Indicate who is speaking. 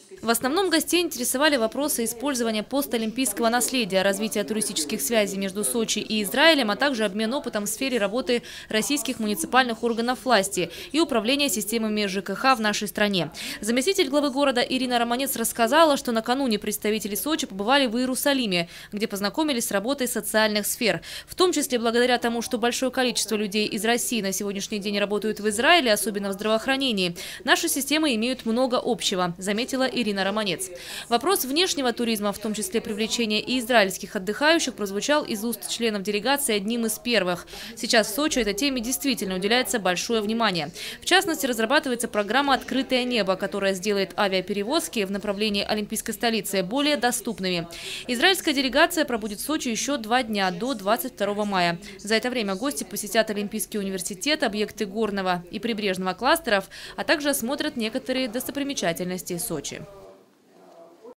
Speaker 1: В основном гостей интересовали вопросы использования постолимпийского наследия, развития туристических связей между Сочи и Израилем, а также обмен опытом в сфере работы российских муниципальных органов власти и управления системами ЖКХ в нашей стране. Заместитель главы города Ирина Романец рассказала, что накануне представители Сочи побывали в Иерусалиме, где познакомились с работой социальных сфер. В том числе благодаря тому, что большое количество людей из России на сегодняшний день работают в Израиле, особенно в здравоохранении, наши системы имеют много общего, заметила Ирина Романец. Вопрос внешнего туризма, в том числе привлечения и израильских отдыхающих, прозвучал из уст членов делегации одним из первых. Сейчас в Сочи этой теме действительно уделяется большое внимание. В частности, разрабатывается программа «Открытое небо», которая сделает авиаперевозки в направлении Олимпийской столицы более доступными. Израильская делегация пробудет в Сочи еще 2 дня, до 22 мая. За это время гости посетят Олимпийский университет, объекты горного и прибрежного кластеров, а также осмотрят некоторые достопримечательности Сочи.